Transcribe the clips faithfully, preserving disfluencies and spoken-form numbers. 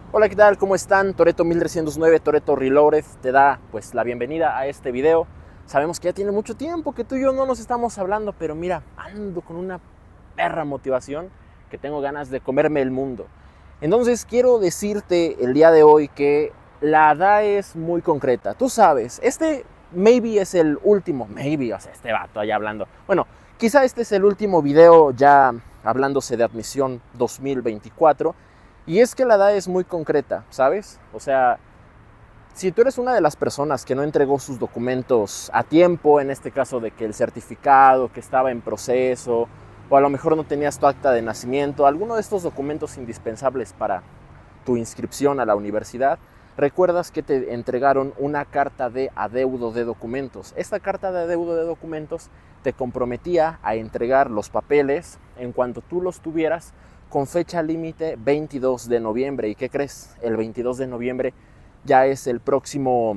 Hola, ¿qué tal? ¿Cómo están? Toretto mil trescientos nueve, Toretto Reloaded te da pues la bienvenida a este video. Sabemos que ya tiene mucho tiempo que tú y yo no nos estamos hablando, pero mira, ando con una perra motivación que tengo ganas de comerme el mundo. Entonces quiero decirte el día de hoy que la D A es muy concreta. Tú sabes, este maybe es el último, maybe, o sea, este vato allá hablando. Bueno, quizá este es el último video ya hablándose de admisión dos mil veinticuatro. Y es que la D A es muy concreta, ¿sabes? O sea, si tú eres una de las personas que no entregó sus documentos a tiempo, en este caso de que el certificado, que estaba en proceso, o a lo mejor no tenías tu acta de nacimiento, alguno de estos documentos indispensables para tu inscripción a la universidad, recuerdas que te entregaron una carta de adeudo de documentos. Esta carta de adeudo de documentos te comprometía a entregar los papeles en cuanto tú los tuvieras, con fecha límite veintidós de noviembre. ¿Y qué crees? El veintidós de noviembre ya es el próximo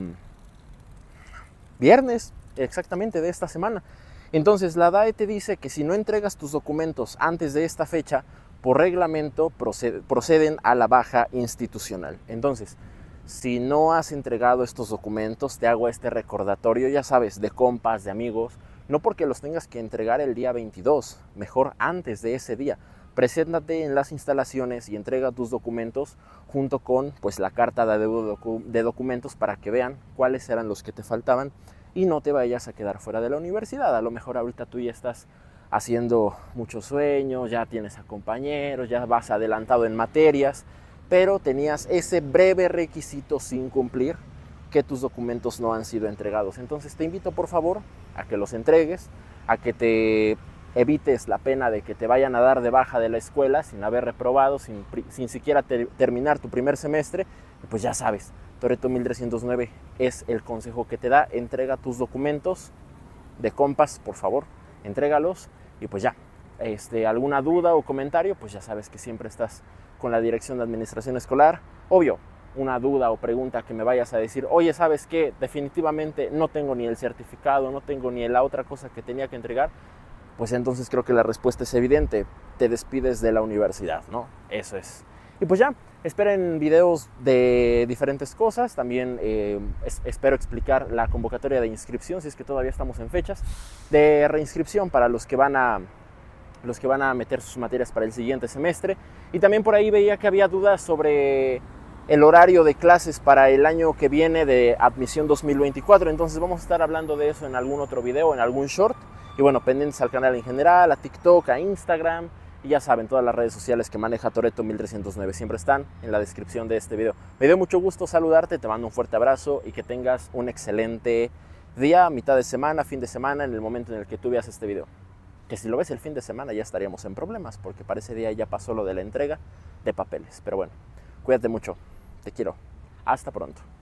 viernes, exactamente de esta semana. Entonces la D A E te dice que si no entregas tus documentos antes de esta fecha, por reglamento proceden a la baja institucional. Entonces, si no has entregado estos documentos, te hago este recordatorio, ya sabes, de compas, de amigos, no porque los tengas que entregar el día veintidós, mejor antes de ese día. Preséntate en las instalaciones y entrega tus documentos junto con pues, la carta de adeudo de documentos para que vean cuáles eran los que te faltaban y no te vayas a quedar fuera de la universidad. A lo mejor ahorita tú ya estás haciendo muchos sueños, ya tienes a compañeros, ya vas adelantado en materias, pero tenías ese breve requisito sin cumplir, que tus documentos no han sido entregados. Entonces te invito por favor a que los entregues, a que te evites la pena de que te vayan a dar de baja de la escuela sin haber reprobado, sin, sin siquiera ter, terminar tu primer semestre. Pues ya sabes, Toretto mil trescientos nueve es el consejo que te da. Entrega tus documentos de compas, por favor, entrégalos y pues ya. Este, alguna duda o comentario, pues ya sabes que siempre estás con la Dirección de Administración Escolar. Obvio, una duda o pregunta que me vayas a decir, oye, ¿sabes qué? Definitivamente no tengo ni el certificado, no tengo ni la otra cosa que tenía que entregar. Pues entonces creo que la respuesta es evidente, te despides de la universidad, ¿no? Eso es. Y pues ya, esperen videos de diferentes cosas, también eh, es, espero explicar la convocatoria de inscripción, si es que todavía estamos en fechas, de reinscripción para los que van a, los que van a meter sus materias para el siguiente semestre. Y también por ahí veía que había dudas sobre el horario de clases para el año que viene de admisión dos mil veinticuatro, entonces vamos a estar hablando de eso en algún otro video, en algún short. Y bueno, pendientes al canal en general, a TikTok, a Instagram, y ya saben, todas las redes sociales que maneja Toretto mil trescientos nueve siempre están en la descripción de este video. Me dio mucho gusto saludarte, te mando un fuerte abrazo y que tengas un excelente día, mitad de semana, fin de semana, en el momento en el que tú veas este video. Que si lo ves el fin de semana ya estaríamos en problemas, porque para ese día ya pasó lo de la entrega de papeles. Pero bueno, cuídate mucho, te quiero, hasta pronto.